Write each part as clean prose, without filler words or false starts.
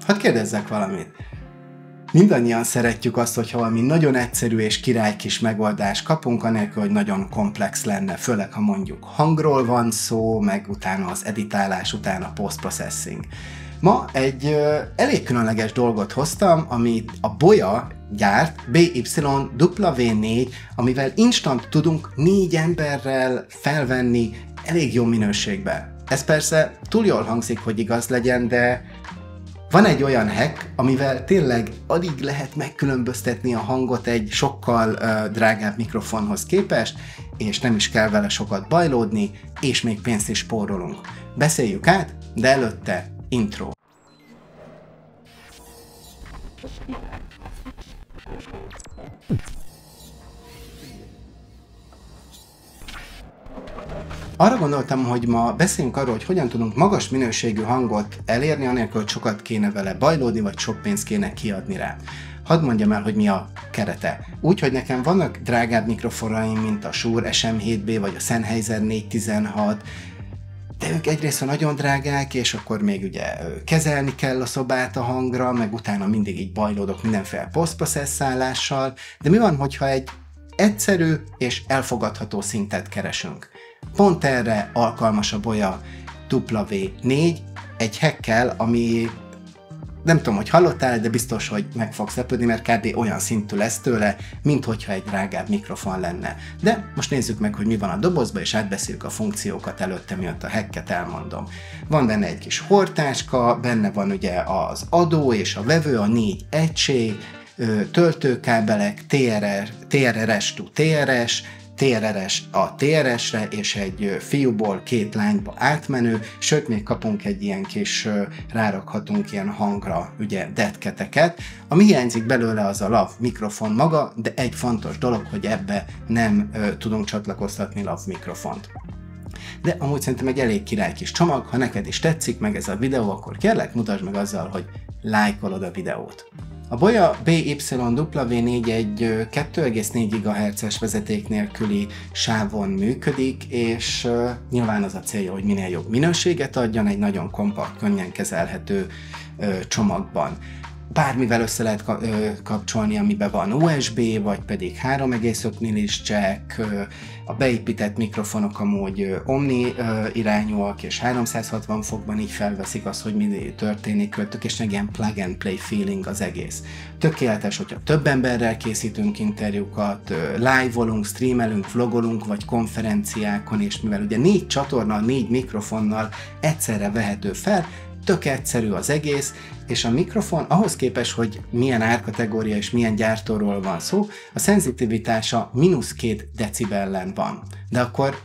Hadd kérdezzek valamit. Mindannyian szeretjük azt, hogyha valami nagyon egyszerű és király kis megoldást kapunk, anélkül, hogy nagyon komplex lenne, főleg ha mondjuk hangról van szó, meg utána az editálás, utána a post-processing. Ma egy elég különleges dolgot hoztam, amit a Boya gyárt, BYW4, amivel instant tudunk 4 emberrel felvenni elég jó minőségbe. Ez persze túl jól hangzik, hogy igaz legyen, de van egy olyan hack, amivel tényleg alig lehet megkülönböztetni a hangot egy sokkal drágább mikrofonhoz képest, és nem is kell vele sokat bajlódni, és még pénzt is spórolunk. Beszéljük át, de előtte intro. Arra gondoltam, hogy ma beszéljünk arról, hogy hogyan tudunk magas minőségű hangot elérni, anélkül, hogy sokat kéne vele bajlódni, vagy sok pénzt kéne kiadni rá. Hadd mondjam el, hogy mi a kerete. Úgy, hogy nekem vannak drágább mikrofonaim, mint a Shure SM7B, vagy a Sennheiser 416, de ők egyrészt nagyon drágák, és akkor még ugye kezelni kell a szobát a hangra, meg utána mindig így bajlódok mindenféle posztprocesszálással, de mi van, hogyha egy egyszerű és elfogadható szintet keresünk? Pont erre alkalmas a Boya W4 egy hackkel, ami nem tudom, hogy hallottál, de biztos, hogy meg fogsz lepődni, mert kb. Olyan szintű lesz tőle, mint hogyha egy drágább mikrofon lenne. De most nézzük meg, hogy mi van a dobozba, és átbeszéljük a funkciókat előtte, miatt a hacket elmondom. Van benne egy kis hordtáska, benne van ugye az adó és a vevő, a 4 egység, töltőkábelek, TRRS to TRS, TRRS a TRS-re, és egy fiúból 2 lányba átmenő, sőt még kapunk egy ilyen kis, rárakhatunk ilyen hangra ugye deadcateket. Ami hiányzik belőle az a lav mikrofon maga, de egy fontos dolog, hogy ebbe nem tudunk csatlakoztatni lav mikrofont. De amúgy szerintem egy elég király kis csomag, ha neked is tetszik meg ez a videó, akkor kérlek mutasd meg azzal, hogy lájkolod a videót. A Boya BYW4 egy 2,4 GHz-es vezeték nélküli sávon működik, és nyilván az a célja, hogy minél jobb minőséget adjon egy nagyon kompakt, könnyen kezelhető csomagban. Bármivel össze lehet kapcsolni, amiben van USB, vagy pedig 3,5 millis jack, a beépített mikrofonok amúgy omni irányúak, és 360 fokban így felveszik azt, hogy mi történik köztük, és egy ilyen plug and play feeling az egész. Tökéletes, hogyha több emberrel készítünk interjúkat, live-olunk, streamelünk, vlogolunk, vagy konferenciákon, és mivel ugye 4 csatorna, 4 mikrofonnal egyszerre vehető fel, tök egyszerű az egész, és a mikrofon ahhoz képest, hogy milyen árkategória és milyen gyártóról van szó, a szenzitivitása -2 decibellen van. De akkor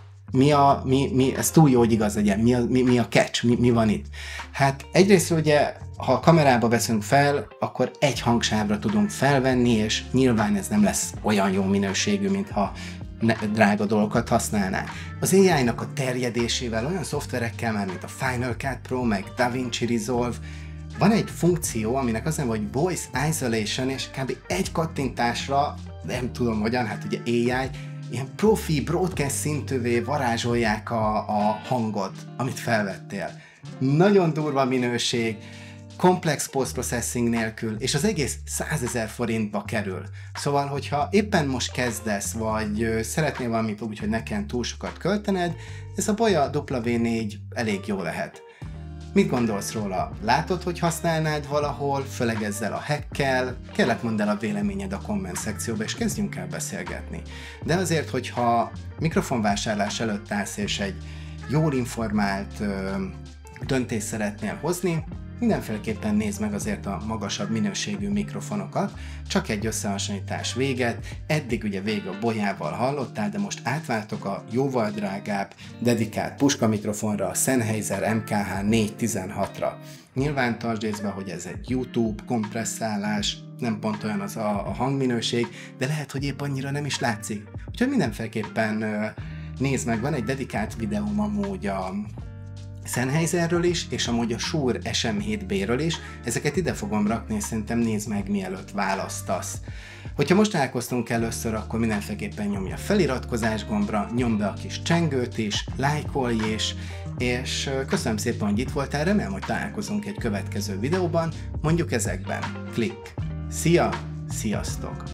ez túl jó, hogy igaz legyen, mi a catch, mi van itt? Hát egyrészt ugye, ha a kamerába veszünk fel, akkor egy hangsávra tudunk felvenni, és nyilván ez nem lesz olyan jó minőségű, mintha drága dolgokat használnánk. Az AI-nak a terjedésével, olyan szoftverekkel már, mint a Final Cut Pro, meg DaVinci Resolve, van egy funkció, aminek az neve, hogy Voice Isolation, és kb. Egy kattintásra, nem tudom hogyan, hát ugye AI, ilyen profi, broadcast szintűvé varázsolják a hangot, amit felvettél. Nagyon durva minőség, komplex post-processing nélkül, és az egész 100 000 forintba kerül. Szóval, hogyha éppen most kezdesz, vagy szeretnél valamit úgy, hogy ne kelljen túl sokat költened, ez a Boya W4 elég jó lehet. Mit gondolsz róla? Látod, hogy használnád valahol, főleg ezzel a hackkel? Kérlek, mondd el a véleményed a komment szekcióba, és kezdjünk el beszélgetni. De azért, hogyha mikrofonvásárlás előtt állsz, és egy jól informált döntést szeretnél hozni, mindenféleképpen nézd meg azért a magasabb minőségű mikrofonokat, csak egy összehasonlítás véget, eddig ugye végig a Boyával hallottál, de most átváltok a jóval drágább, dedikált puska mikrofonra, a Sennheiser MKH 416-ra. Nyilván tartsd észbe, hogy ez egy YouTube kompresszálás, nem pont olyan az a hangminőség, de lehet, hogy épp annyira nem is látszik. Úgyhogy mindenféleképpen nézd meg, van egy dedikált videóm amúgy Sennheiserről is, és amúgy a Shure SM7B-ről is. Ezeket ide fogom rakni, és szerintem nézd meg, mielőtt választasz. Hogyha most találkoztunk először, akkor mindenféleképpen nyomj a feliratkozás gombra, nyomd be a kis csengőt is, lájkolj is, és köszönöm szépen, hogy itt voltál, remélem, hogy találkozunk egy következő videóban, mondjuk ezekben. Klikk! Szia! Sziasztok!